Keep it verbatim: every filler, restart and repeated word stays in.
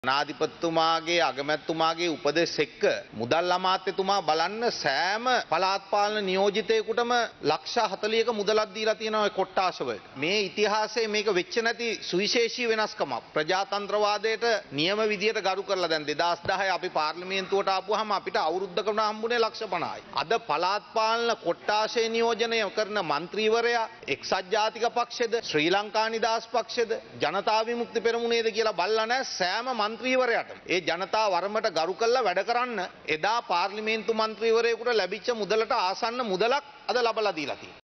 නාධිපතිතුමාගේ අගමැතිතුමාගේ උපදෙස් එක්ක මුදල් අමාත්‍යතුමා බලන්න සෑම පළාත් පාලන නියෝජිතයෙකුටම ලක්ෂ හතළිහක මුදලක් දීලා තියෙනවා ඒ කොට්ටාස වලට. මේ ඉතිහාසයේ මේක වෙච්ච නැති සුවිශේෂී වෙනස්කමක්. ප්‍රජාතන්ත්‍රවාදයට නියම විදියට ගරු කරලා දැන් දෙදාස් දහය අපි පාර්ලිමේන්තුවට ආපුවාම අපිට අවුරුද්දකට හම්බුනේ ලක්ෂ පනහයි. අද පළාත් පාලන කොට්ටාසයේ නියෝජනය කරන മന്ത്രിවරයා එක්සත් ජාතික පක්ෂෙද ශ්‍රී ලංකා නිදහස් පක්ෂෙද ජනතා විමුක්ති පෙරමුණේද කියලා බලලා නැහැ සෑම මන්ත්‍රීවරයාට ඒ ජනතා වරමට ගරු කළා වැඩ කරන්න එදා පාර්ලිමේන්තු මන්ත්‍රීවරයෙකුට ලැබිච්ච මුදලට ආසන්න මුදලක් අද ලබලා දීලා තියෙනවා.